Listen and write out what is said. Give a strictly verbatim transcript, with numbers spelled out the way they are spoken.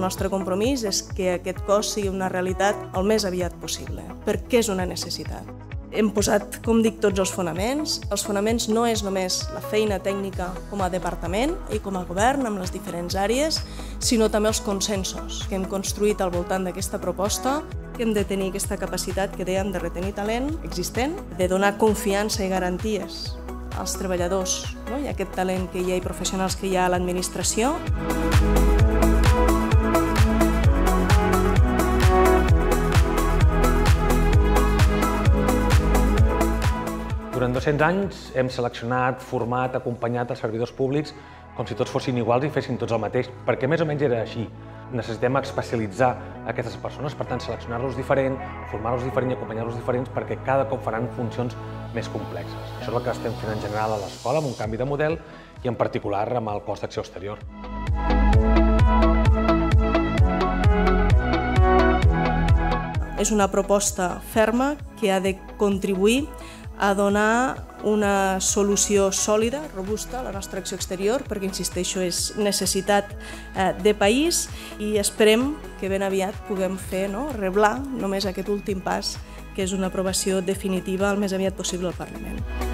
nostre compromís és que aquest cos sigui una realitat el més aviat possible, perquè és una necessitat. Hem posat, com dic, tots els fonaments. Els fonaments no és només la feina tècnica com a departament i com a govern amb les diferents àrees, sinó també els consensos que hem construït al voltant d'aquesta proposta, que hem de tenir aquesta capacitat que dèiem de retenir talent existent, de donar confiança i garanties als treballadors, no? I aquest talent que hi ha i professionals que hi ha a l'administració. Durant dos-cents anys hem seleccionat, format, acompanyat els servidors públics com si tots fossin iguals i fessin tots el mateix, perquè més o menys era així. Necessitem especialitzar aquestes persones, per tant, seleccionar-los diferent, formar-los diferent i acompanyar-los diferents perquè cada cop faran funcions més complexes. Això és el que estem fent en general a l'escola, amb un canvi de model i en particular amb el cos d'acció exterior. És una proposta ferma que ha de contribuir a donar una solució sòlida, robusta a la nostra acció exterior, perquè, insisteixo, és necessitat de país i esperem que ben aviat puguem fer, no, reblar només aquest últim pas, que és una aprovació definitiva el més aviat possible al Parlament.